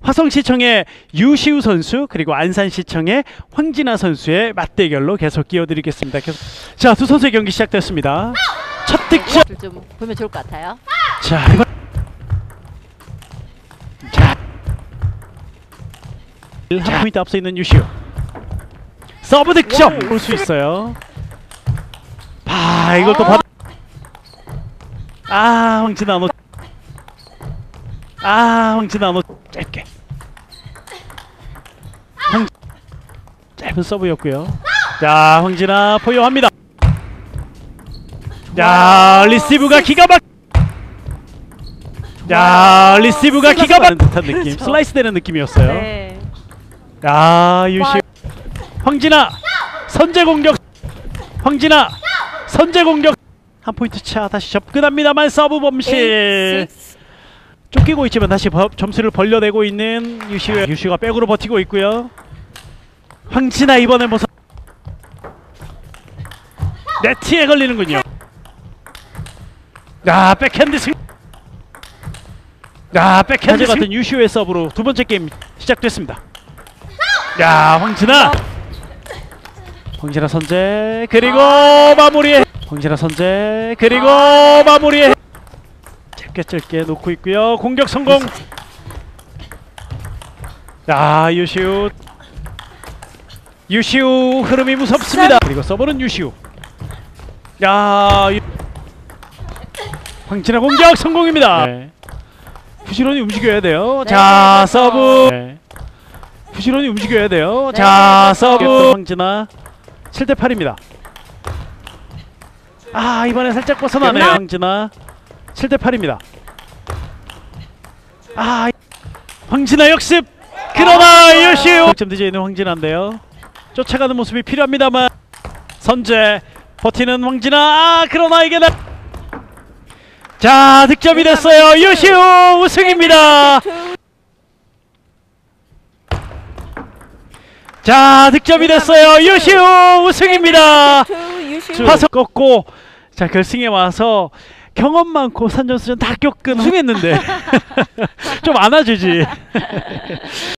화성시청의 유시우 선수 그리고 안산시청의 황진아 선수의 맞대결로 계속 끼워드리겠습니다. 자, 두 선수의 경기 시작됐습니다. 첫 득점 좀 보면 좋을 것 같아요. 자, 이번 한 포인트 앞서 있는 유시우 서브 득점 볼 수 있어요. 이걸 또 받아. 황진아 너. 황진아 너 짧게. 짧은 서브였고요. 자, 황진아 포효합니다. 자, 리시브가 기가 막. 자, 리시브가 기가 막 듯한 느낌. 슬라이스 되는 느낌이었어요. 네. 야, 유시. 황진아 선제 공격. 황진아 선제 공격. 한 포인트 차 다시 접근합니다만 서브 범실. 쫓기고 있지만 다시 점수를 벌려내고 있는 유시우. 유시우가 백으로 버티고 있고요. 황진아 이번에 모습 네트에 걸리는군요. 야, 백핸드 승. 야, 백핸드 같은 유시우의 서브로 두 번째 게임 시작됐습니다. 야, 황진아 선제 그리고 마무리해. 황진아 선제 그리고 마무리해. 짧게 놓고 있고요. 공격 성공. 자, 유시우 흐름이 무섭습니다. 그리고 서브는 유시우. 야, 황진아 공격 성공입니다. 네. 부지런히 움직여야 돼요. 네, 자, 그렇죠. 서브. 네. 부지런히 움직여야 돼요. 네, 자, 그렇죠. 서브. 황진아 7대8입니다. 이번에 살짝 벗어나네요. 황진아 7대8입니다. 황진아 역습. 그러나 유시우 득점 뒤에 있는 황진아인데요. 쫓아가는 모습이 필요합니다만 선제 버티는 황진아. 그러나 이게 자, 득점이 됐어요. 유시우 우승입니다. 자, 득점이 됐어요. 유시우 우승입니다. 화성 꺾고 자, 결승에 와서 경험 많고 산전수전 다 겪은 우승했는데 좀 안아주지.